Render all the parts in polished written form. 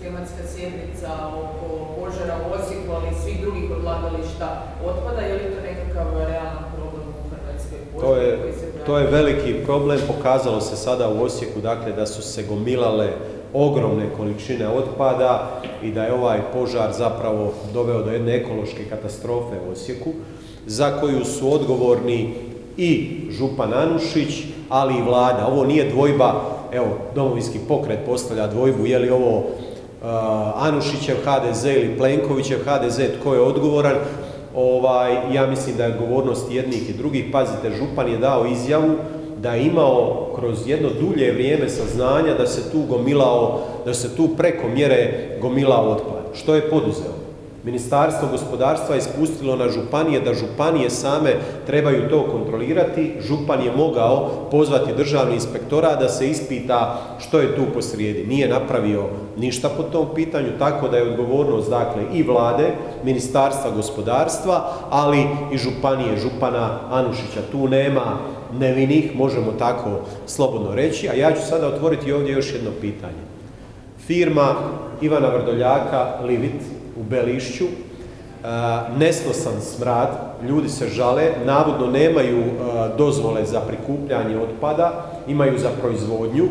tematska sjednica oko požara u Osijeku, ali i svih drugih odlagališta otpada, je li to nekakav realan problem u Hrvatskoj? To je veliki problem, pokazalo se sada u Osijeku, dakle, da su se gomilale ogromne količine otpada i da je ovaj požar zapravo doveo do jedne ekološke katastrofe u Osijeku, za koju su odgovorni i župan Anušić, ali i vlada. Ovo nije dvojba, evo, Domovinski pokret postavlja dvojbu, je li ovo Anušićev HDZ ili Plenkovićev HDZ, tko je odgovoran. Ja mislim da je odgovornost jednih i drugih. Pazite, župan je dao izjavu da je imao kroz jedno dulje vrijeme saznanja da se tu preko mjere gomilao otpad. Što je poduzeo? Ministarstvo gospodarstva je ispustilo na županije da županije same trebaju to kontrolirati. Župan je mogao pozvati državni inspektorat da se ispita što je tu posrijedi. Nije napravio ništa po tom pitanju, tako da je odgovornost, dakle, i vlade, Ministarstva gospodarstva, ali i županije, župana Anušića. Tu nema nevinih, možemo tako slobodno reći. A ja ću sada otvoriti ovdje još jedno pitanje. Firma Ivana Vrdoljaka, Livit, u Belišću, nesnosan smrad, ljudi se žale, navodno nemaju dozvole za prikupljanje otpada, imaju za proizvodnju.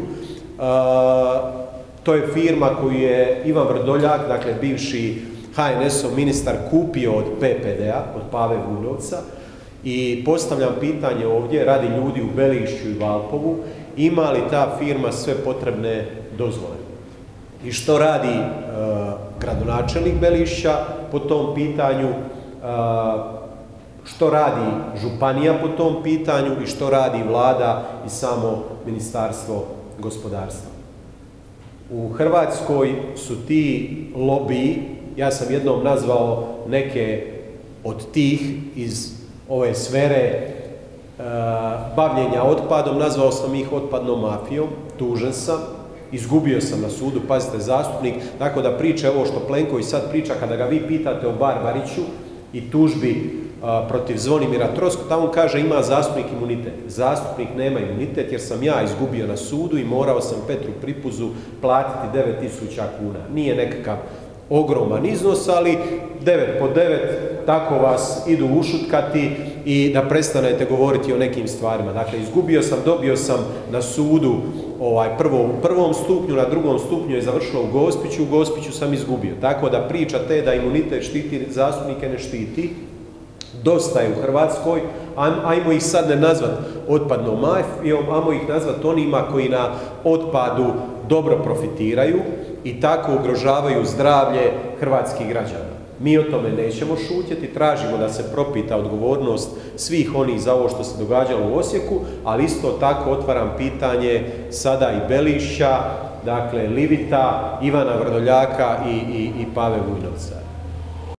To je firma koju je Ivan Vrdoljak, dakle bivši HNS-ov ministar, kupio od PPD-a, od Pave Vujnovca, i postavljam pitanje ovdje, radi ljudi u Belišću i Valpovu, ima li ta firma sve potrebne dozvole? I što radi gradonačelnik Belišća po tom pitanju, što radi županija po tom pitanju i što radi vlada i samo Ministarstvo gospodarstva? U Hrvatskoj su ti lobiji, ja sam jednom nazvao neke od tih iz ove sfere bavljenja otpadom, nazvao sam ih otpadnom mafijom, tužen sam. Izgubio sam na sudu, pazite, zastupnik, tako da priče ovo što Plenković sad priča, kada ga vi pitate o Barbariću i tužbi protiv Zvonimira Troskota, on kaže ima zastupnik imunitet. Zastupnik nema imunitet jer sam ja izgubio na sudu i morao sam Petru Pripuzu platiti 9.000 kuna. Nije nekakav ogroman iznos, ali 9 po 9, tako vas idu ušutkati i da prestanete govoriti o nekim stvarima. Dakle, izgubio sam, dobio sam na sudu u prvom stupnju, na drugom stupnju je završilo u Gospiću sam izgubio. Tako da priča te da imunitet štiti, zastupnike ne štiti. Dosta je u Hrvatskoj, ajmo ih sad ne nazvat otpadnom mafijom, ajmo ih nazvat onima koji na otpadu dobro profitiraju i tako ugrožavaju zdravlje hrvatskih građana. Mi o tome nećemo šutjeti, tražimo da se propita odgovornost svih onih za ovo što se događalo u Osijeku, ali isto tako otvaram pitanje sada i Belišća, dakle Livita, Ivana Vrdoljaka i Pave Vujnovca.